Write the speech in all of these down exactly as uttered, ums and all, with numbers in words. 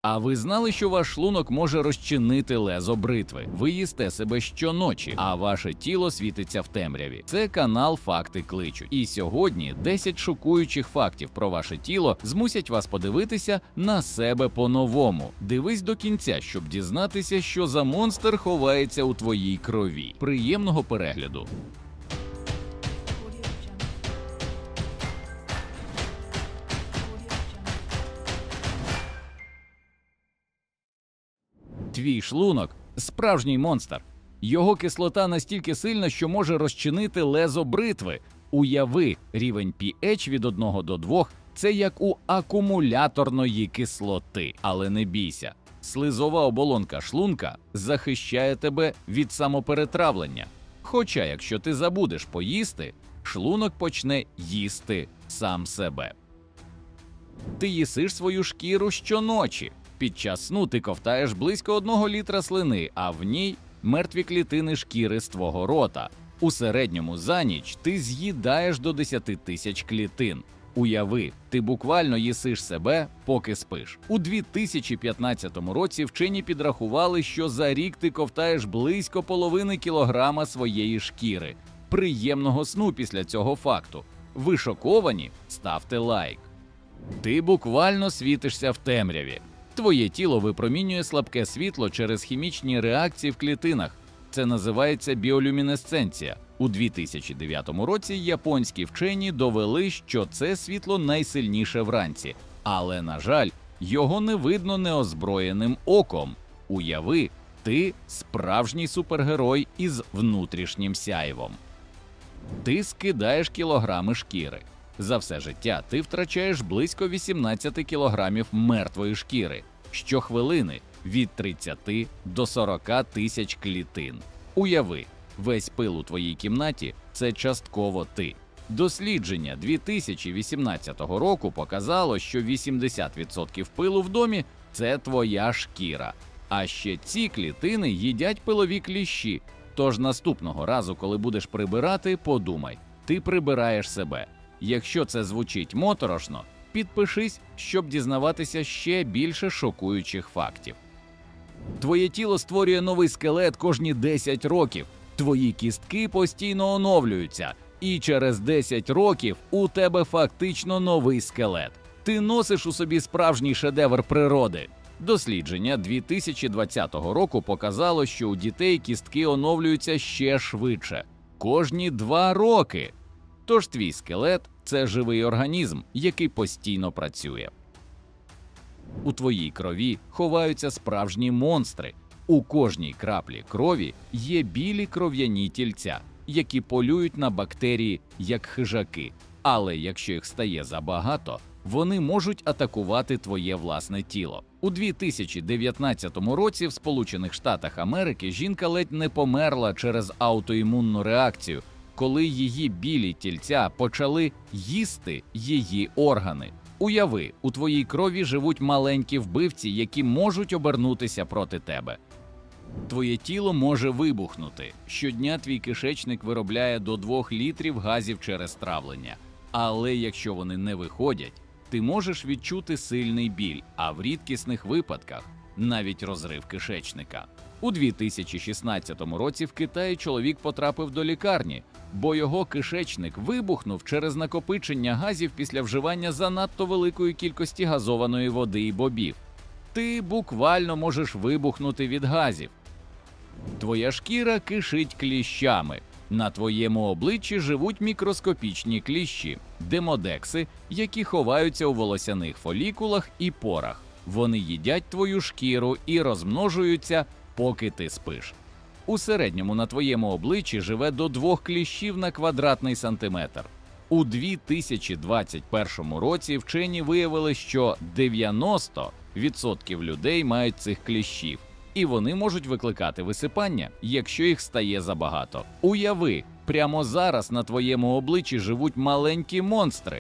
А ви знали, що ваш шлунок може розчинити лезо бритви? Ви їсте себе щоночі, а ваше тіло світиться в темряві. Це канал «Факти кличуть». І сьогодні десять шокуючих фактів про ваше тіло змусять вас подивитися на себе по-новому. Дивись до кінця, щоб дізнатися, що за монстр ховається у твоїй крові. Приємного перегляду! Твій шлунок – справжній монстр. Його кислота настільки сильна, що може розчинити лезо бритви. Уяви, рівень pH від одного до двох – це як у акумуляторної кислоти. Але не бійся, слизова оболонка шлунка захищає тебе від самоперетравлення. Хоча, якщо ти забудеш поїсти, шлунок почне їсти сам себе. Ти їсиш свою шкіру щоночі. Під час сну ти ковтаєш близько одного літра слини, а в ній мертві клітини шкіри з твого рота. У середньому за ніч ти з'їдаєш до десяти тисяч клітин. Уяви, ти буквально їсиш себе, поки спиш. У дві тисячі п'ятнадцятому році вчені підрахували, що за рік ти ковтаєш близько половини кілограма своєї шкіри. Приємного сну після цього факту. Ви шоковані? Ставте лайк. Ти буквально світишся в темряві. Твоє тіло випромінює слабке світло через хімічні реакції в клітинах. Це називається біолюмінесценція. У дві тисячі дев'ятому році японські вчені довели, що це світло найсильніше вранці. Але, на жаль, його не видно неозброєним оком. Уяви, ти справжній супергерой із внутрішнім сяйвом. Ти скидаєш кілограми шкіри. За все життя ти втрачаєш близько вісімнадцяти кілограмів мертвої шкіри. Щохвилини від тридцяти до сорока тисяч клітин. Уяви, весь пил у твоїй кімнаті – це частково ти. Дослідження дві тисячі вісімнадцятого року показало, що вісімдесят відсотків пилу в домі – це твоя шкіра. А ще ці клітини їдять пилові кліщі. Тож наступного разу, коли будеш прибирати, подумай – ти прибираєш себе. Якщо це звучить моторошно, підпишись, щоб дізнаватися ще більше шокуючих фактів. Твоє тіло створює новий скелет кожні десять років. Твої кістки постійно оновлюються. І через десять років у тебе фактично новий скелет. Ти носиш у собі справжній шедевр природи. Дослідження дві тисячі двадцятого року показало, що у дітей кістки оновлюються ще швидше. Кожні два роки. Тож твій скелет – це живий організм, який постійно працює. У твоїй крові ховаються справжні монстри. У кожній краплі крові є білі кров'яні тільця, які полюють на бактерії, як хижаки. Але якщо їх стає забагато, вони можуть атакувати твоє власне тіло. У дві тисячі дев'ятнадцятому році в Сполучених Штатах Америки жінка ледь не померла через аутоімунну реакцію, коли її білі тільця почали їсти її органи. Уяви, у твоїй крові живуть маленькі вбивці, які можуть обернутися проти тебе. Твоє тіло може вибухнути. Щодня твій кишечник виробляє до двох літрів газів через травлення. Але якщо вони не виходять, ти можеш відчути сильний біль, а в рідкісних випадках – навіть розрив кишечника. У дві тисячі шістнадцятому році в Китаї чоловік потрапив до лікарні, бо його кишечник вибухнув через накопичення газів після вживання занадто великої кількості газованої води і бобів. Ти буквально можеш вибухнути від газів. Твоя шкіра кишить кліщами. На твоєму обличчі живуть мікроскопічні кліщі – демодекси, які ховаються у волосяних фолікулах і порах. Вони їдять твою шкіру і розмножуються, поки ти спиш. У середньому на твоєму обличчі живе до двох кліщів на квадратний сантиметр. У дві тисячі двадцять першому році вчені виявили, що дев'яносто відсотків людей мають цих кліщів, і вони можуть викликати висипання, якщо їх стає забагато. Уяви, прямо зараз на твоєму обличчі живуть маленькі монстри.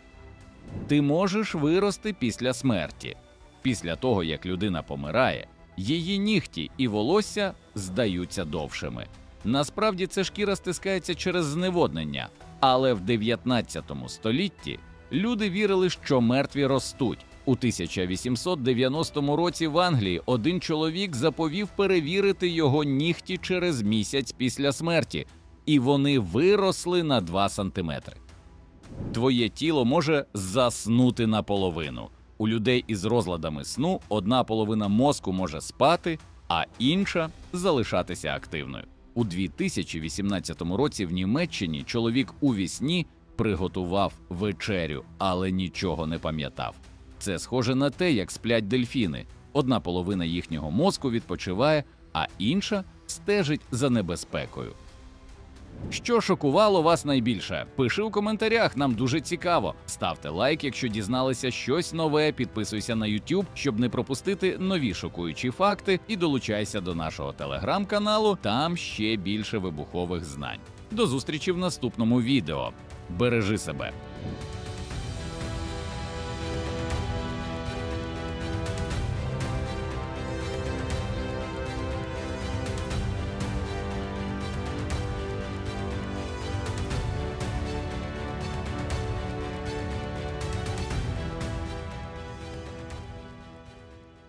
Ти можеш вирости після смерті. Після того, як людина помирає, її нігті і волосся здаються довшими. Насправді це шкіра стискається через зневоднення, але в дев'ятнадцятому столітті люди вірили, що мертві ростуть, У тисяча вісімсот дев'яностому році в Англії один чоловік заповів перевірити його нігті через місяць після смерті, і вони виросли на два сантиметри. Твоє тіло може заснути наполовину. У людей із розладами сну одна половина мозку може спати, а інша – залишатися активною. У дві тисячі вісімнадцятому році в Німеччині чоловік у вісні приготував вечерю, але нічого не пам'ятав. Це схоже на те, як сплять дельфіни. Одна половина їхнього мозку відпочиває, а інша стежить за небезпекою. Що шокувало вас найбільше? Пиши у коментарях, нам дуже цікаво. Ставте лайк, якщо дізналися щось нове, підписуйся на YouTube, щоб не пропустити нові шокуючі факти, і долучайся до нашого телеграм-каналу, там ще більше вибухових знань. До зустрічі в наступному відео. Бережи себе!